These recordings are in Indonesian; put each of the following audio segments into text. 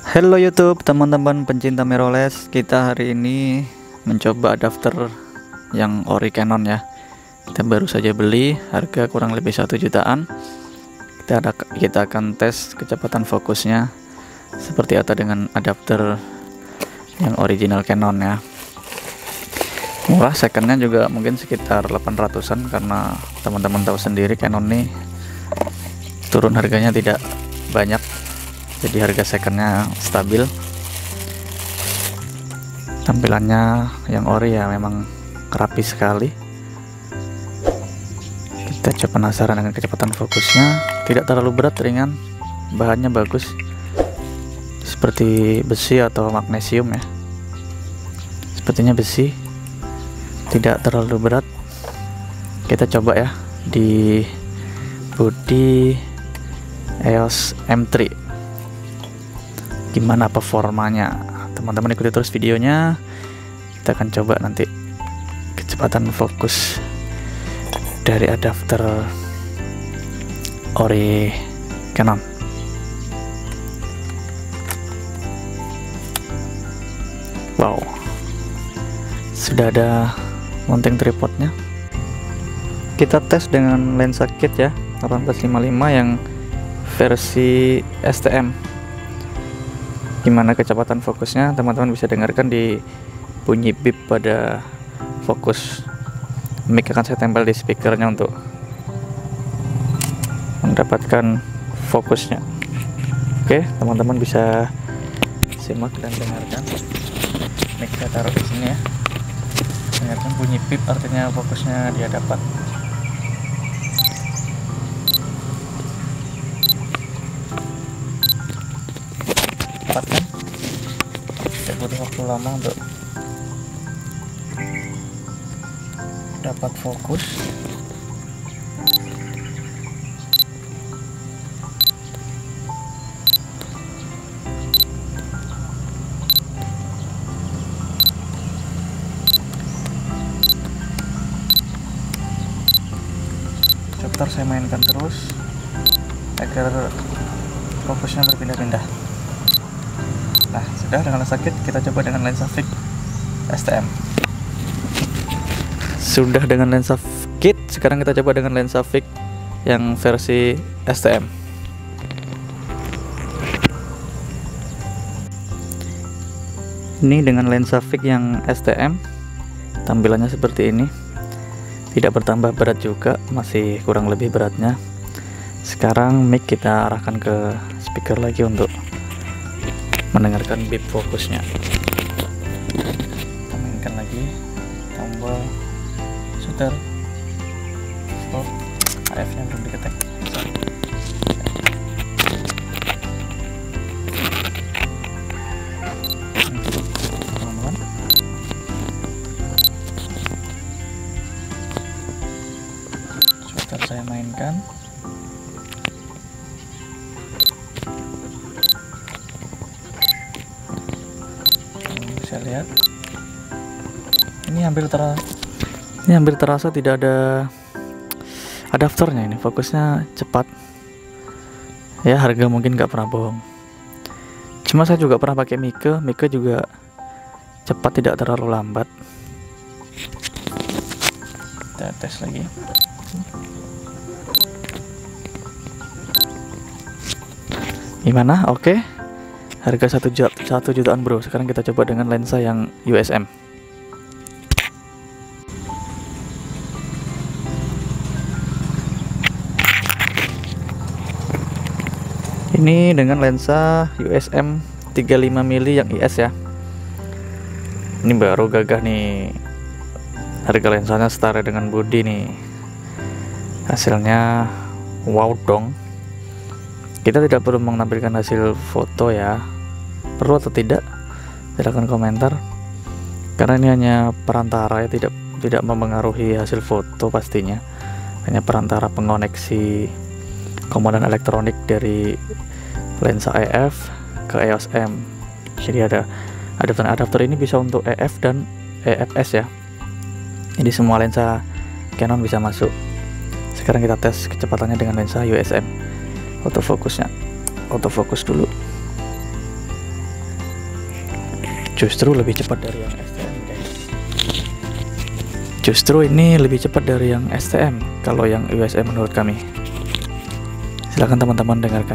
Halo YouTube, teman-teman pencinta mirrorless. Kita hari ini mencoba adapter yang ori Canon ya. Kita baru saja beli, harga kurang lebih 1 jutaan. Kita akan tes kecepatan fokusnya seperti apa dengan adapter yang original Canon ya. Murah, secondnya juga mungkin sekitar 800-an, karena teman-teman tahu sendiri Canon nih turun harganya tidak banyak, jadi harga secondnya stabil. Tampilannya yang ori ya memang rapi sekali. Kita coba penasaran dengan kecepatan fokusnya. Tidak terlalu berat, ringan, bahannya bagus seperti besi atau magnesium ya. Sepertinya besi, tidak terlalu berat. Kita coba ya di body EOS M3, gimana performanya. Teman-teman ikuti terus videonya, kita akan coba nanti kecepatan fokus dari adapter ori Canon. Wow, sudah ada mounting tripodnya. Kita tes dengan lensa kit ya, 1855 yang versi STM. Gimana kecepatan fokusnya, teman-teman bisa dengarkan di bunyi bip pada fokus. Mic akan saya tempel di speakernya untuk mendapatkan fokusnya. Oke, teman-teman bisa simak dan dengarkan. Mic saya taruh di sini ya. Dengarkan bunyi bip, artinya fokusnya dia dapat. Cepat kan? Tidak butuh waktu lama untuk dapat fokus. Sebentar saya mainkan terus agar fokusnya berpindah-pindah. Nah, sudah dengan lensa kit, kita coba dengan lensa fix STM. Sudah dengan lensa kit, sekarang kita coba dengan lensa fix yang versi STM. Ini dengan lensa fix yang STM, tampilannya seperti ini. Tidak bertambah berat juga, masih kurang lebih beratnya. Sekarang mic kita arahkan ke speaker lagi untuk mendengarkan bip fokusnya. Kita mainkan lagi tombol shutter, stop, AF nya belum diketek. Teman-teman, shutter saya mainkan. Saya lihat ini hampir terasa tidak ada adaptornya. Ini fokusnya cepat ya, harga mungkin nggak pernah bohong. Cuma saya juga pernah pakai Mika juga cepat, tidak terlalu lambat. Kita tes lagi. Gimana? Oke. Harga 1 jutaan bro. Sekarang kita coba dengan lensa yang USM. Ini dengan lensa USM 35 mili yang IS ya. Ini baru gagah nih. Harga lensanya setara dengan body nih. Hasilnya wow dong. Kita tidak perlu menampilkan hasil foto ya. Perlu atau tidak? Silahkan komentar. Karena ini hanya perantara ya, tidak mempengaruhi hasil foto pastinya. Hanya perantara pengoneksi komponen elektronik dari lensa EF ke EOS M. Jadi ada adapter ini bisa untuk EF dan EFS ya. Jadi semua lensa Canon bisa masuk. Sekarang kita tes kecepatannya dengan lensa USM. Autofokusnya, autofokus dulu. justru lebih cepat dari yang STM guys. Justru ini lebih cepat dari yang STM kalau yang USM menurut kami. Silahkan teman-teman dengarkan.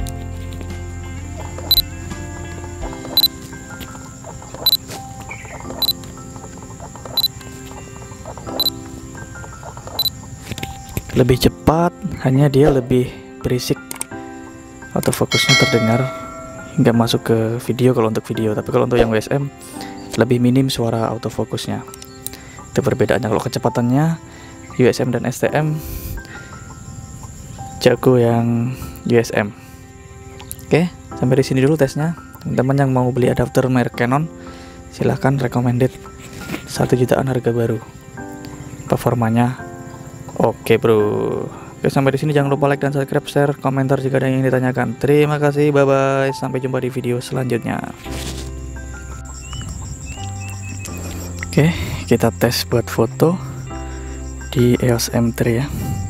Lebih cepat, hanya dia lebih berisik, autofokusnya terdengar hingga masuk ke video kalau untuk video. Tapi kalau untuk yang USM lebih minim suara autofokusnya. Itu perbedaannya. Kalau kecepatannya USM dan STM jago yang USM. Oke, sampai di sini dulu tesnya. Teman-teman yang mau beli adapter merek Canon silahkan, recommended 1 jutaan harga baru. Performanya oke bro. Oke, sampai di sini jangan lupa like dan subscribe, share, komentar jika ada yang ingin ditanyakan. Terima kasih, bye bye. Sampai jumpa di video selanjutnya. Oke, kita tes buat foto di EOS M3 ya.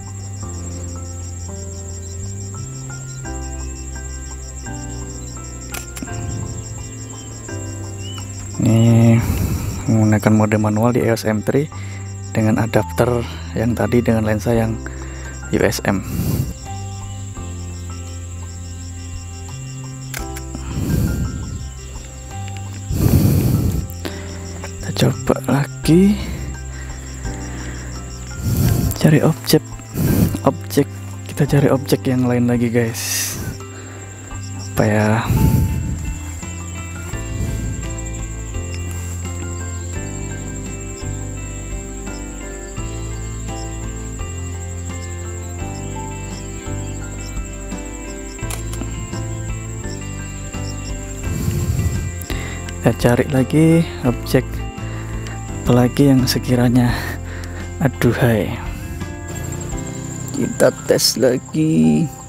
Ini menggunakan mode manual di EOS M3 dengan adapter yang tadi dengan lensa yang USM. Kita coba lagi cari objek, kita cari objek yang lain lagi guys, apa ya. Kita cari lagi objek apalagi yang sekiranya aduhai. Kita tes lagi.